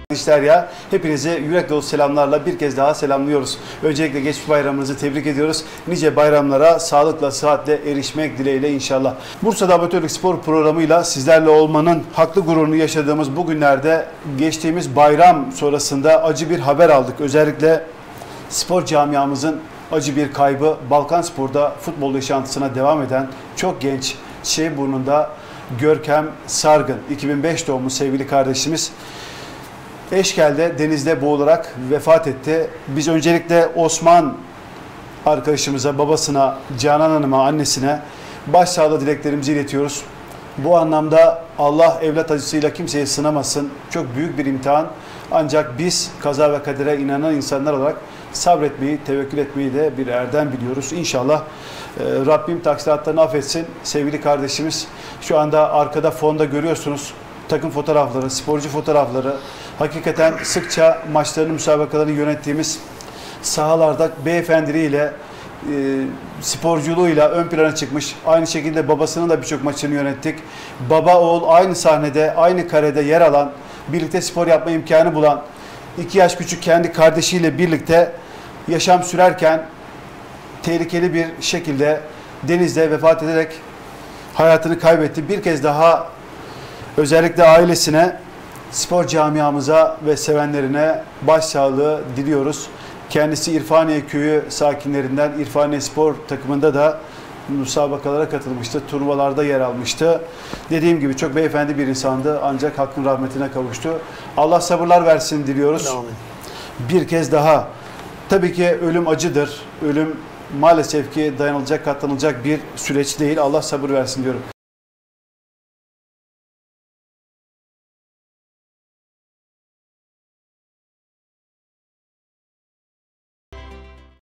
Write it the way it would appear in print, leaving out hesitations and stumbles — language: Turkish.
İşler ya. Hepinizi yürek dolu selamlarla bir kez daha selamlıyoruz. Öncelikle geçmiş bayramınızı tebrik ediyoruz. Nice bayramlara sağlıkla, sıhhatle erişmek dileğiyle inşallah. Bursa'da Amatörlük Spor programıyla sizlerle olmanın haklı gururunu yaşadığımız bu günlerde geçtiğimiz bayram sonrasında acı bir haber aldık. Özellikle spor camiamızın acı bir kaybı, Balkanspor'da futbol yaşantısına devam eden çok genç Şeyhburnu'nda Görkem Sargın, 2005 doğumlu sevgili kardeşimiz Eşkel'de denizde boğularak vefat etti. Biz öncelikle Osman arkadaşımıza, babasına, Canan Hanım'a, annesine başsağlığı dileklerimizi iletiyoruz. Bu anlamda Allah evlat acısıyla kimseyi sınamasın. Çok büyük bir imtihan. Ancak biz kaza ve kadere inanan insanlar olarak sabretmeyi, tevekkül etmeyi de bir erdem biliyoruz. İnşallah Rabbim taksiratlarını affetsin. Sevgili kardeşimiz şu anda arkada fonda görüyorsunuz. Takım fotoğrafları, sporcu fotoğrafları, hakikaten sıkça maçlarını, müsabakalarını yönettiğimiz sahalarda beyefendiliğiyle, sporculuğuyla ön plana çıkmış. Aynı şekilde babasının da birçok maçını yönettik. Baba oğul aynı sahnede, aynı karede yer alan, birlikte spor yapma imkanı bulan, 2 yaş küçük kendi kardeşiyle birlikte yaşam sürerken tehlikeli bir şekilde denizde vefat ederek hayatını kaybetti. Bir kez daha özellikle ailesine, spor camiamıza ve sevenlerine başsağlığı diliyoruz. Kendisi İrfaniye Köyü sakinlerinden, İrfaniye Spor takımında da müsabakalara katılmıştı, turnuvalarda yer almıştı. Dediğim gibi çok beyefendi bir insandı ancak hakkın rahmetine kavuştu. Allah sabırlar versin diliyoruz. Bir kez daha. Tabii ki ölüm acıdır. Ölüm maalesef ki dayanılacak, katlanılacak bir süreç değil. Allah sabır versin diyorum.